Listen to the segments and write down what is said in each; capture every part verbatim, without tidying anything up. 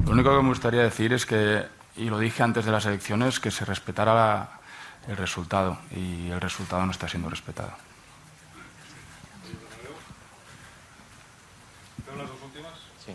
Lo único que me gustaría decir es que, y lo dije antes de las elecciones, que se respetara la, el resultado, y el resultado no está siendo respetado. ¿Las dos últimas? Sí.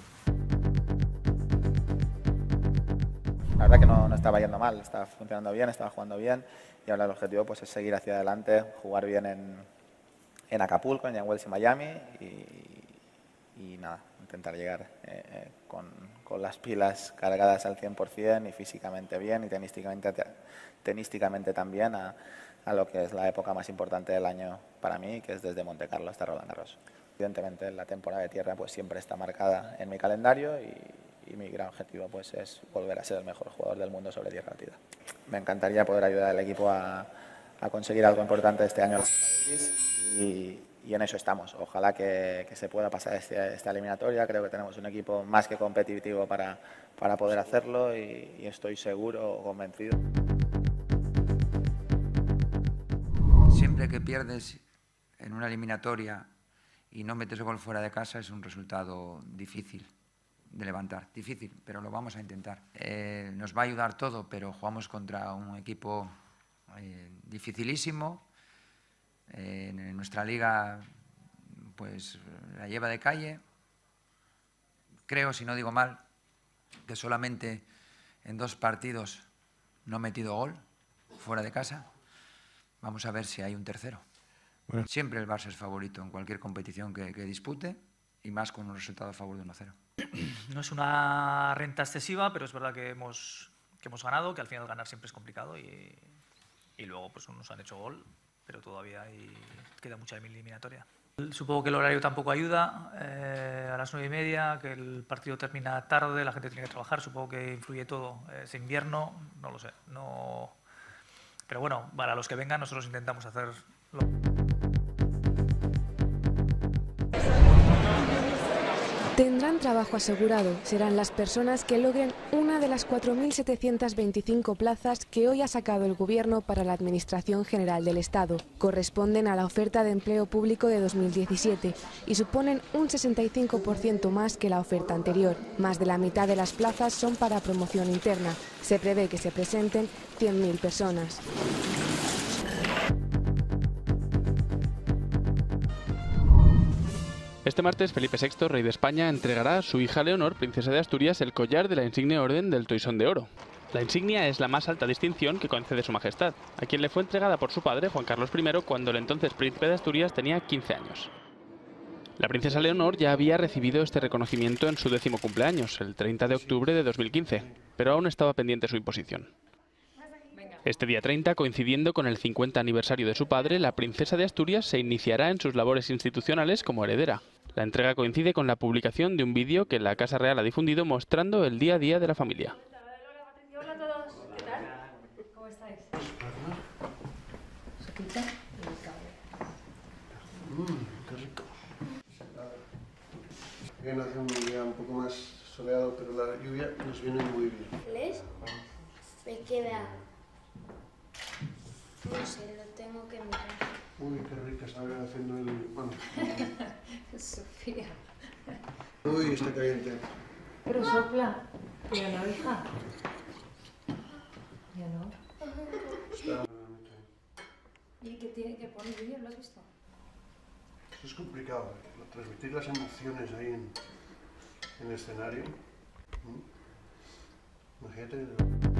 La verdad que no, no estaba yendo mal, estaba funcionando bien, estaba jugando bien, y ahora el objetivo pues, es seguir hacia adelante, jugar bien en, en Acapulco, en Indian Wells y Miami, y, y nada, intentar llegar eh, con, con las pilas cargadas al cien por cien y físicamente bien y tenísticamente, tenísticamente también a, a lo que es la época más importante del año para mí, que es desde Monte Carlo hasta Roland Garros. Evidentemente la temporada de tierra pues siempre está marcada en mi calendario y, y mi gran objetivo pues es volver a ser el mejor jugador del mundo sobre tierra batida. Me encantaría poder ayudar al equipo a, a conseguir algo importante este año y, y en eso estamos. Ojalá que, que se pueda pasar este, esta eliminatoria. Creo que tenemos un equipo más que competitivo para, para poder hacerlo y, y estoy seguro o convencido. Siempre que pierdes en una eliminatoria y no metes gol fuera de casa es un resultado difícil de levantar, difícil, pero lo vamos a intentar. Eh, nos va a ayudar todo, pero jugamos contra un equipo eh, dificilísimo. Eh, en nuestra liga pues la lleva de calle. Creo, si no digo mal, que solamente en dos partidos no he metido gol fuera de casa. Vamos a ver si hay un tercero. Bueno. Siempre el Barça es favorito en cualquier competición que, que dispute y más con un resultado a favor de uno cero. No es una renta excesiva, pero es verdad que hemos, que hemos ganado, que al final ganar siempre es complicado y, y luego pues nos han hecho gol, pero todavía hay, queda mucha eliminatoria. Supongo que el horario tampoco ayuda, eh, a las nueve y media, que el partido termina tarde, la gente tiene que trabajar, supongo que influye todo. Es invierno, no lo sé. No... Pero bueno, para los que vengan nosotros intentamos hacerlo. Tendrán trabajo asegurado. Serán las personas que logren una de las cuatro mil setecientas veinticinco plazas que hoy ha sacado el Gobierno para la Administración General del Estado. Corresponden a la oferta de empleo público de dos mil diecisiete y suponen un sesenta y cinco por ciento más que la oferta anterior. Más de la mitad de las plazas son para promoción interna. Se prevé que se presenten cien mil personas. Este martes, Felipe sexto, rey de España, entregará a su hija Leonor, princesa de Asturias, el collar de la insigne orden del Toisón de Oro. La insignia es la más alta distinción que concede su majestad, a quien le fue entregada por su padre, Juan Carlos primero, cuando el entonces príncipe de Asturias tenía quince años. La princesa Leonor ya había recibido este reconocimiento en su décimo cumpleaños, el treinta de octubre de dos mil quince, pero aún estaba pendiente su imposición. Este día treinta, coincidiendo con el cincuenta aniversario de su padre, la princesa de Asturias se iniciará en sus labores institucionales como heredera. La entrega coincide con la publicación de un vídeo que la Casa Real ha difundido mostrando el día a día de la familia. Hola a todos, ¿qué tal? ¿Cómo estáis? ¿Sopita? Mmm, qué rico. Bien, hace un día un poco más soleado, pero la lluvia nos viene muy bien. ¿Les? Me queda... No sé, lo tengo que mirar. Uy, qué rica sabe haciendo el... Bueno. Sofía. Uy, está caliente. Pero sopla. Ya no, hija. Ya no. Está... ¿Y qué tiene que poner vídeo? ¿Lo has visto? Eso es complicado, ¿eh? Transmitir las emociones ahí en, en el escenario. ¿Mm? Imagínate...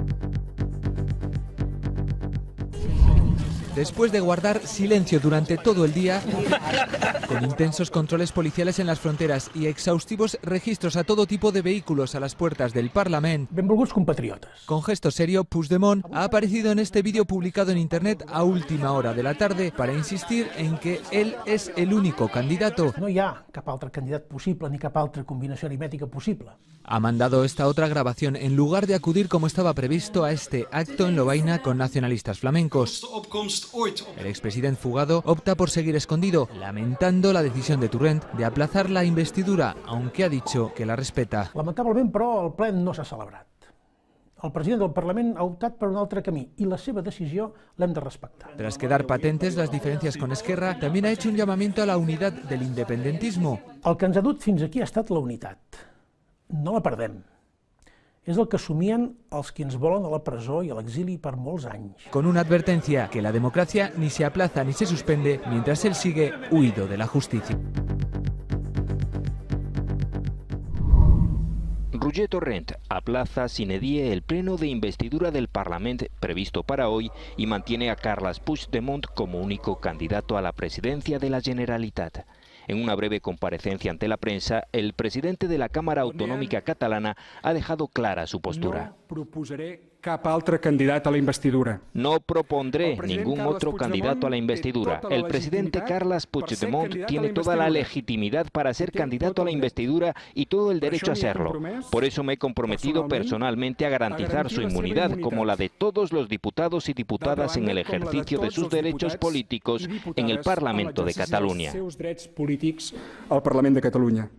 Después de guardar silencio durante todo el día, con intensos controles policiales en las fronteras y exhaustivos registros a todo tipo de vehículos a las puertas del Parlament, benvolguts compatriotes. Con gesto serio, Puigdemont ha aparecido en este vídeo publicado en internet a última hora de la tarde para insistir en que él es el único candidato. No hi ha cap altre candidat possible ni cap altra combinació aritmètica possible. Ha mandado esta otra grabación en lugar de acudir como estaba previsto a este acto en Lovaina con nacionalistas flamencos. El expresidente fugado opta por seguir escondido, lamentando la decisión de Torrent de aplazar la investidura, aunque ha dicho que la respeta. Lamentablement, però, el ple no s'ha celebrat. El president del Parlament ha optat per un altre camí i la seva decisió l'hem de respectar. Tras quedar patentes las diferencias con Esquerra, también ha hecho un llamamiento a la unidad del independentismo. El que ens ha dut fins aquí ha estat la unitat. No la perdem. És el que somien els que ens volen a la presó i a l'exili per molts anys. Con una advertencia que la democracia ni se aplaza ni se suspende mientras él sigue huido de la justicia. Roger Torrent aplaza sine die el pleno de investidura del Parlament previsto para hoy y mantiene a Carles Puigdemont como único candidato a la presidencia de la Generalitat. En una breve comparecencia ante la prensa, el presidente de la Cámara Autonómica Catalana ha dejado clara su postura. No proposaré cap altre candidat a la investidura. No propondré ningún otro candidato a la investidura. El presidente Carles Puigdemont tiene toda la legitimidad para ser candidato a la investidura y todo el derecho a serlo. Por eso me he comprometido personalmente a garantizar su inmunidad, como la de todos los diputados y diputadas en el ejercicio de sus derechos políticos en el Parlamento de Cataluña. Al Parlament de Catalunya.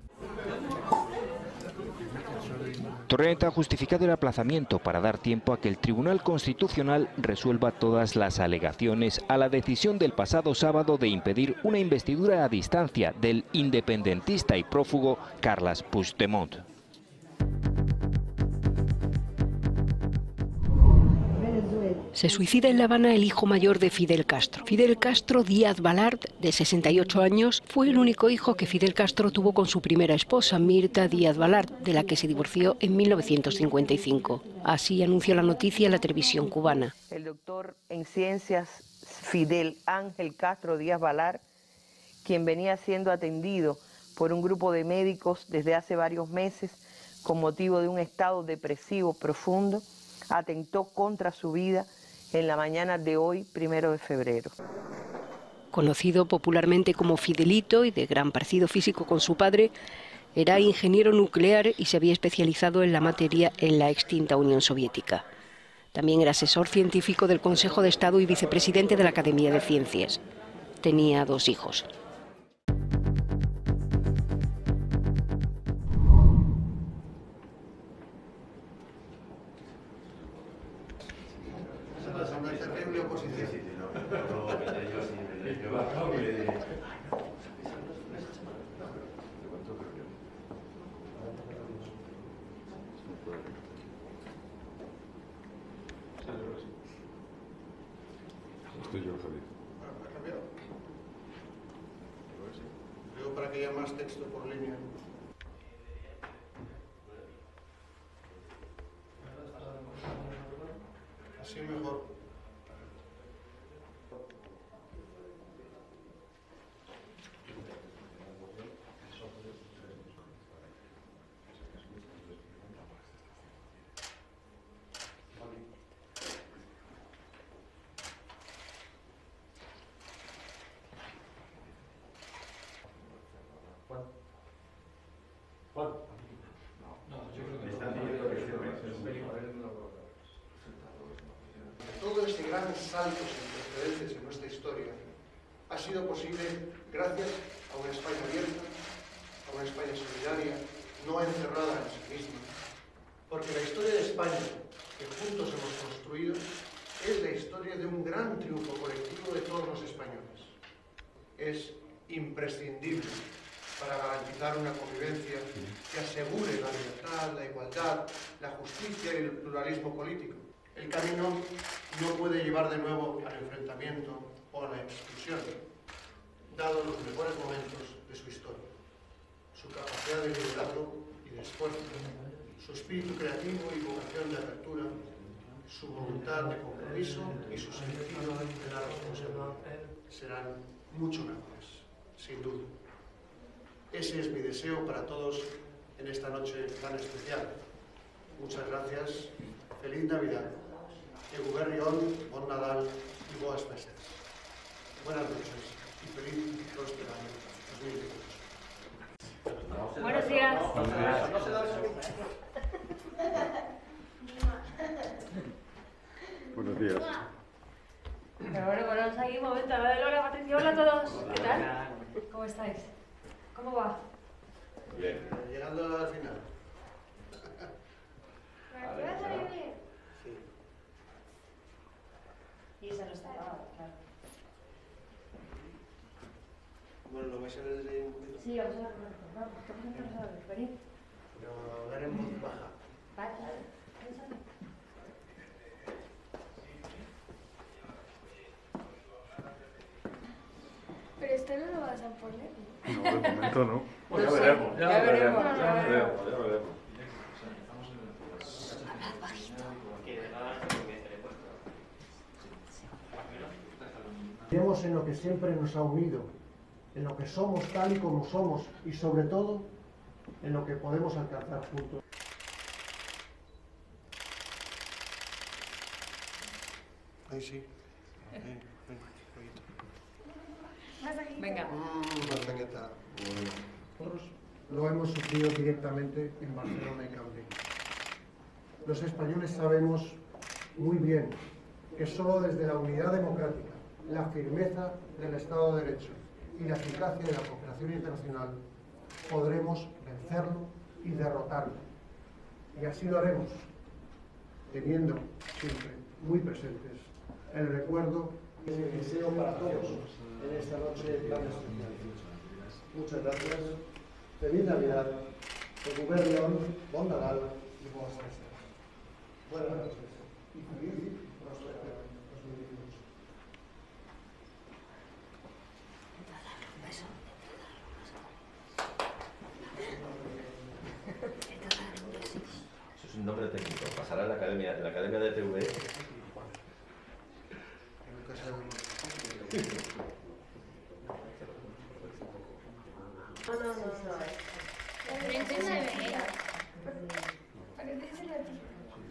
Torrent ha justificado el aplazamiento para dar tiempo a que el Tribunal Constitucional resuelva todas las alegaciones a la decisión del pasado sábado de impedir una investidura a distancia del independentista y prófugo Carles Puigdemont. Se suicida en La Habana el hijo mayor de Fidel Castro. Fidel Castro Díaz Balart, de sesenta y ocho años, fue el único hijo que Fidel Castro tuvo con su primera esposa, Mirta Díaz Balart, de la que se divorció en mil novecientos cincuenta y cinco. Así anunció la noticia en la televisión cubana. El doctor en ciencias Fidel Ángel Castro Díaz Balart, quien venía siendo atendido por un grupo de médicos desde hace varios meses con motivo de un estado depresivo profundo, atentó contra su vida en la mañana de hoy, primero de febrero. Conocido popularmente como Fidelito y de gran parecido físico con su padre, era ingeniero nuclear y se había especializado en la materia en la extinta Unión Soviética. También era asesor científico del Consejo de Estado y vicepresidente de la Academia de Ciencias. Tenía dos hijos. Estoy yo, Javier. ¿Ha cambiado? Digo para que haya más texto por línea. Así mejor. Todo este gran salto sin precedentes en nuestra historia ha sido posible gracias a una España abierta, a una España solidaria, no encerrada en sí misma, porque la historia de España que juntos hemos construido es la historia de un gran triunfo colectivo de todos los españoles. Es imprescindible para garantizar una convivencia que asegure la libertad, la igualdad, la justicia y el pluralismo político. El camino no puede llevar de nuevo al enfrentamiento o a la exclusión, dados los mejores momentos de su historia, su capacidad de liderazgo y de esfuerzo, su espíritu creativo y vocación de apertura, su voluntad de compromiso y su sentido de la responsabilidad serán mucho mejores, sin duda. Ese es mi deseo para todos en esta noche tan especial. Muchas gracias, feliz Navidad, Eguber Rión, Bon Nadal y Boas Festas. Buenas noches y feliz y próspero año dos mil dieciocho. Buenos días. Buenos días. Pero bueno, ponemos aquí un momento. Hola de Lola, Patricia, hola a todos. ¿Qué tal? ¿Cómo estáis? ¿Cómo va? Bien. Llegando al final. ¿Me vas a salir bien? Sí. Y esa no está grabada, claro. Bueno, ¿lo vais a ver desde ahí un poquito? Sí, vamos a ver. Vamos, vamos a ver. Venid. Pero hablar en voz baja. Vale, vale. vas a poner? No, de momento no. Pues ya veremos, ya veremos, ya veremos. Ya veremos. Creemos en lo que siempre nos ha unido, en lo que somos tal y como somos y sobre todo en lo que podemos alcanzar juntos. Ahí sí. Ahí, Venga. Venga. Nosotros lo hemos sufrido directamente en Barcelona y Camp Nou. Los españoles sabemos muy bien que solo desde la unidad democrática, la firmeza del Estado de Derecho y la eficacia de la cooperación internacional podremos vencerlo y derrotarlo. Y así lo haremos, teniendo siempre muy presentes el recuerdo y el deseo para todos en esta noche tan especial. Muchas gracias. Feliz Navidad. El Gobierno, Bon Nadal y buenas festas. Buenas noches y feliz y próspero dos mil dieciocho. Eso es un nombre técnico. Pasará en la academia, en la academia de T V. No, no, no, no. La princesa de Bella. Parece la tía.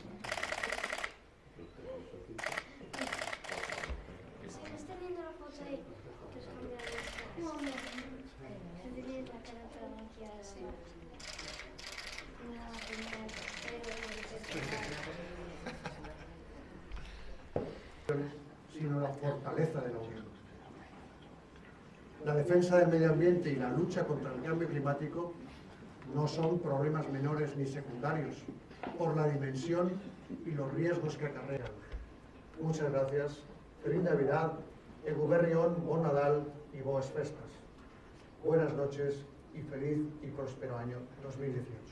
¿Estás teniendo la foto ahí? ¿Te has cambiado de No, no. Se tiene la cara toda maquillada. Sí. No, sino la fortaleza de la Unión. La defensa del medio ambiente y la lucha contra el cambio climático no son problemas menores ni secundarios por la dimensión y los riesgos que acarrean. Muchas gracias. Feliz Navidad, Egu berri on, Bon Nadal y boas festas. Buenas noches y feliz y próspero año dos mil dieciocho.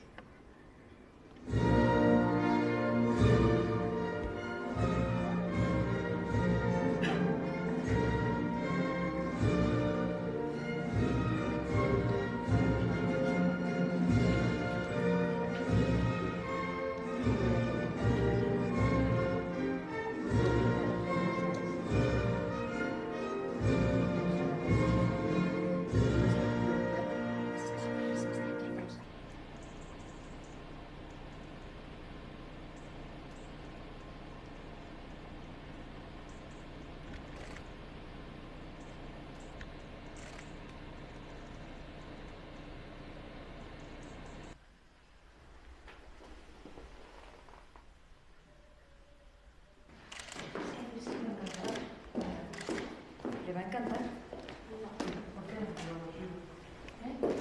Le va a encantar. ¿Por qué? ¿Eh?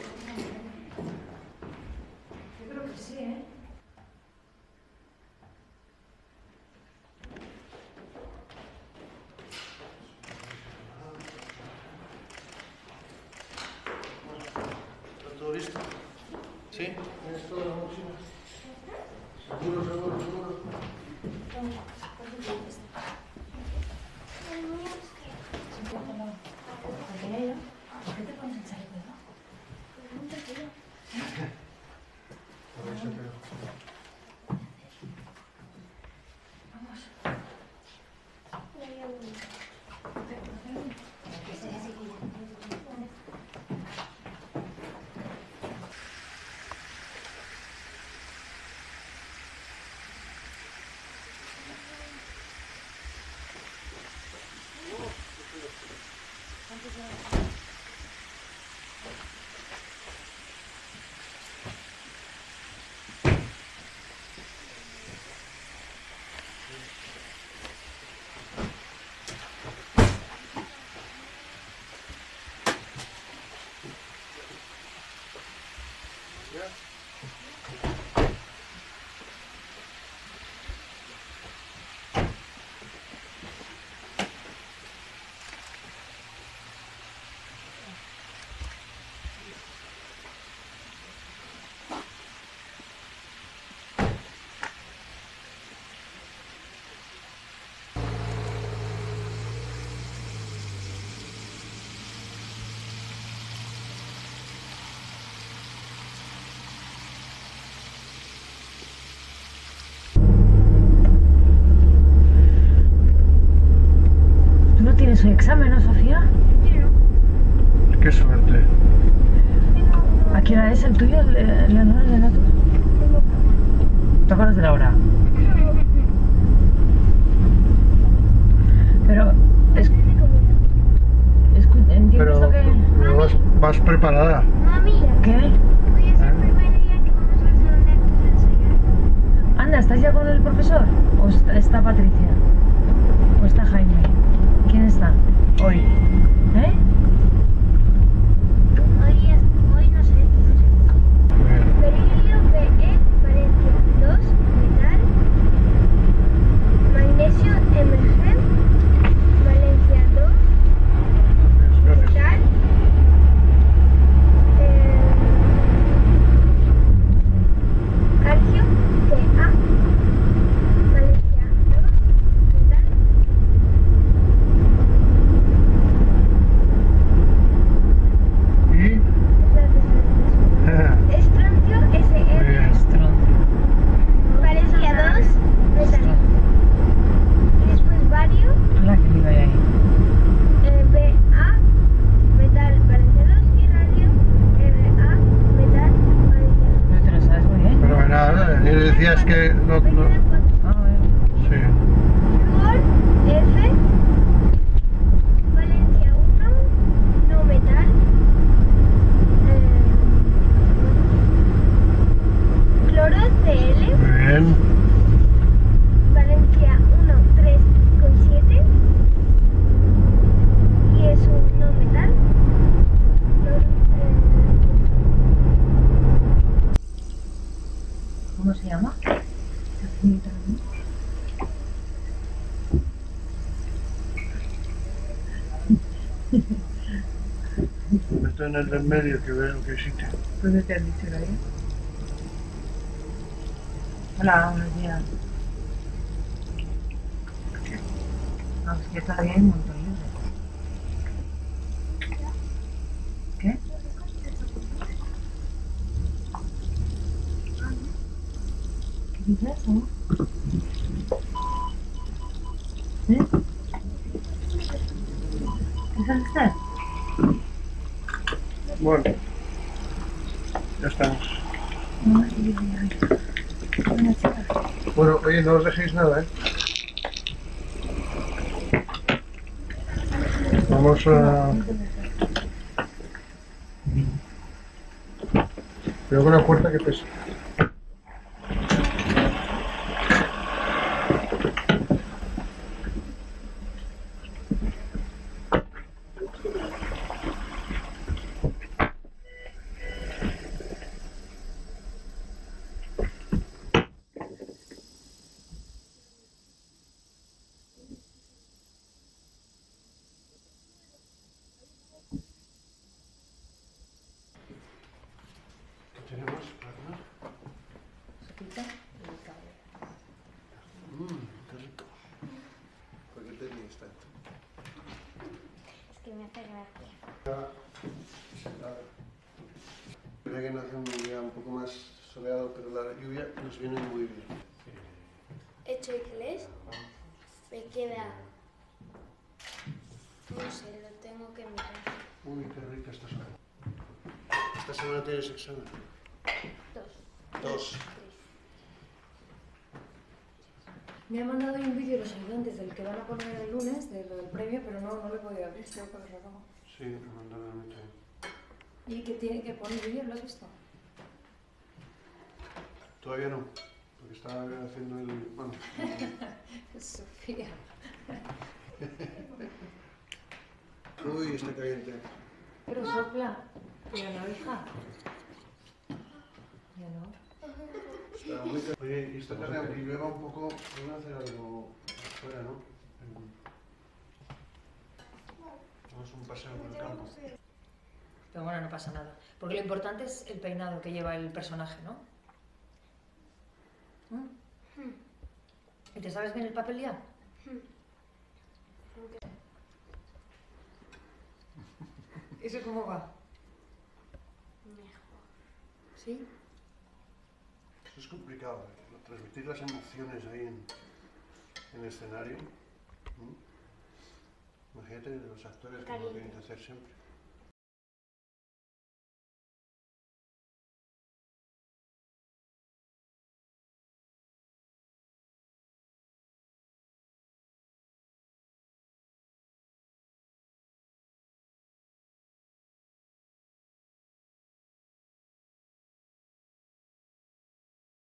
Yo creo que sí, ¿eh? ¿Está todo listo? ¿Sí? ¿Es todo la música? ¿Seguro, seguro, seguro? ¿Por qué te pones el chaleco debajo? No te quiero. Por eso creo. Vamos. ¿El tuyo, Leonor, el de Nato? ¿Te acuerdas de la hora? Pero, es, es, ¿entiendes Pero, lo que...? pero vas, vas preparada. ¿Qué? Anda, ¿estás ya con el profesor? ¿O está, está Patricia? ¿O está Jaime? ¿Quién está hoy? ¿Eh? Hoy, es, hoy no sé, no sé. Berilio B E Valencia dos, metal. Magnesio M G Valencia dos, metal. Eh, calcio T A Valencia dos, metal. ¿Y? Estroncio S R Valencia dos, metal. Y después bario La que iba ahí. eh, B A metal Valencia dos y radio R A metal Valencia dos. No te lo sabes muy bien. Pero nada, y decías que no... no sí. Gol F Valencia uno, no metal. Eh, cloro C L Muy bien. Valencia uno, tres con siete y es un no metal. Cloro, eh, ¿Cómo se llama? Está en el del medio que veo que existe. ¿Dónde te han dicho ahí? Hola, buenos días. Ah, es que todavía hay un montón libre. ¿Qué? ¿Qué dices, no? ¿Eh? ¿Qué es usted? Bueno, ya estamos. Bueno, oye, no os dejéis nada, ¿eh? Vamos a... Cuidado con la puerta que pesa. Tenemos, ¿verdad? Sopita y cable. Mmm, qué rico. ¿Por qué te ríes tanto? es que me hace gracia. Creo que nos hace un día un poco más soleado, pero la lluvia nos viene muy bien. Hecho inglés, me queda, no sé, lo tengo que mirar. Uy, qué rica esta semana. ¿Esta semana tienes examen? Dos. Dos. Me ha mandado hoy un vídeo los ayudantes del que van a poner el lunes, de lo del premio, pero no, no lo he podido abrir, tengo que verlo luego. Sí, me mandaron a mí también. ¿Y qué tiene que poner el vídeo? ¿Lo has visto? Todavía no, porque estaba haciendo el... bueno... Sofía. Uy, está caliente. Pero sopla. Ya no, hija. Ya no. Está muy caliente. Oye, y esta tarde, aunque llueva un poco, vamos a hacer algo afuera, ¿no? Vamos a un paseo por el campo. Pero bueno, no pasa nada. Porque lo importante es el peinado que lleva el personaje, ¿no? ¿Mm? ¿Y te sabes bien el papel ya? ¿Eso cómo va? Mejor. ¿Sí? Eso es complicado, ¿eh? Transmitir las emociones ahí en, en el escenario. ¿Mm? Imagínate los actores que lo tienen que hacer siempre.